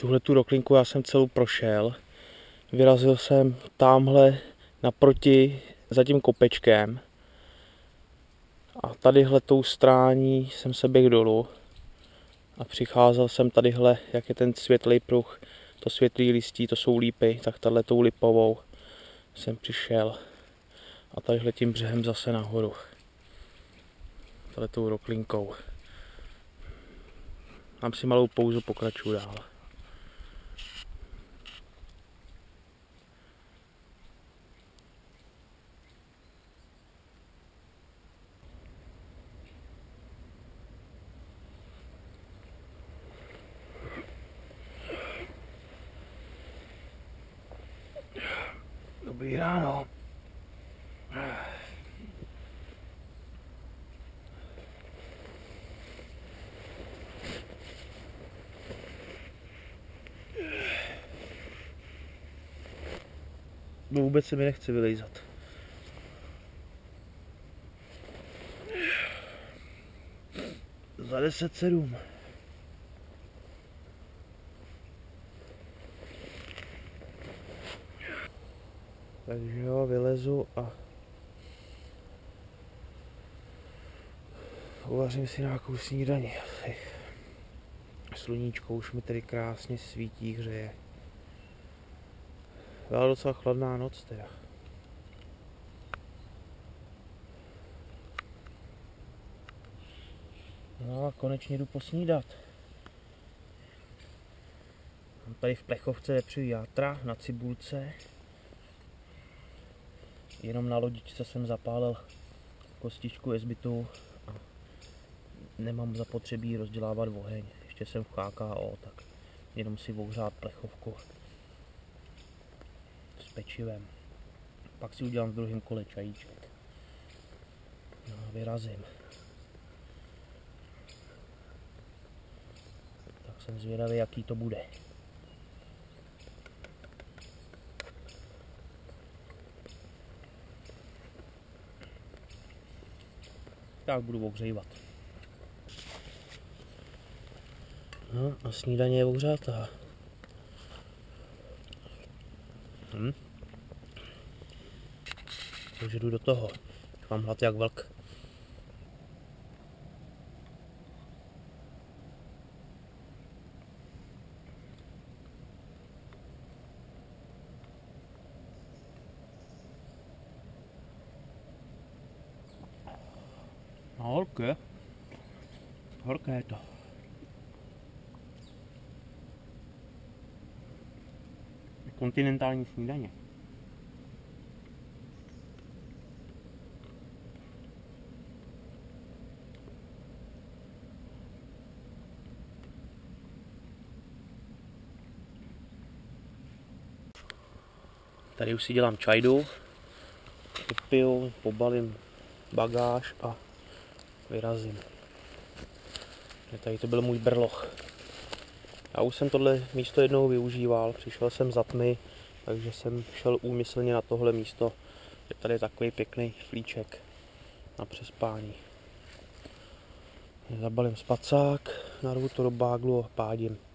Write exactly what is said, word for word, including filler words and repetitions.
Tuhle tu roklinku já jsem celou prošel. Vyrazil jsem tamhle naproti za tím kopečkem. A tadyhle tou strání jsem se běhl dolů. A přicházel jsem tadyhle, jak je ten světlý pruh, to světlý listí, to jsou lípy, tak tahle tou lipovou jsem přišel. A tadyhle tím břehem zase nahoru. Tahle tou roklinkou. Mám si malou pauzu, pokračuju dál. Dobrý ráno. No vůbec se mi nechce vylejzat. Za deset sedm. Takže jo, vylezu a uvařím si nějakou snídani asi. Sluníčko už mi tady krásně svítí, hřeje. Byla docela chladná noc teda. No a konečně jdu posnídat. Mám tady v plechovce vepřový játra na cibulce. Jenom na lodičce jsem zapálil kostičku jezbitu a nemám zapotřebí rozdělávat oheň. Ještě jsem v H K O, tak jenom si ohřát plechovku s pečivem. Pak si udělám v druhém kole čajíček. No a vyrazím. Tak jsem zvědavý, jaký to bude. Tak budu ohřívat. No a snídaně je ohřátá. Hm. Takže jdu do toho. Mám hlad jak vlk. No horké. Horké je to. Kontinentální snídaně. Tady už si dělám čajdu, vypiju, pobalím bagáž a vyrazím. Tady to byl můj brloch. Já už jsem tohle místo jednou využíval, přišel jsem za tmy, takže jsem šel úmyslně na tohle místo. Je tady takový pěkný flíček na přespání. Zabalím spacák, narvu to do báglu a pádím.